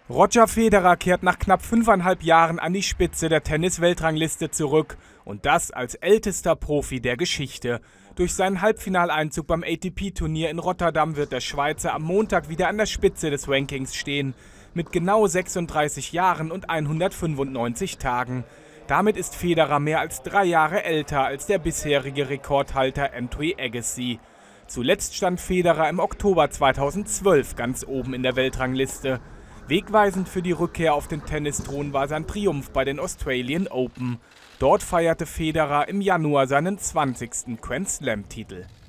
Roger Federer kehrt nach knapp 5,5 Jahren an die Spitze der Tennis-Weltrangliste zurück und das als ältester Profi der Geschichte. Durch seinen Halbfinaleinzug beim ATP-Turnier in Rotterdam wird der Schweizer am Montag wieder an der Spitze des Rankings stehen, mit genau 36 Jahren und 195 Tagen. Damit ist Federer mehr als 3 Jahre älter als der bisherige Rekordhalter Anthony Agassi. Zuletzt stand Federer im Oktober 2012 ganz oben in der Weltrangliste. Wegweisend für die Rückkehr auf den Tennisthron war sein Triumph bei den Australian Open. Dort feierte Federer im Januar seinen 20. Grand-Slam-Titel.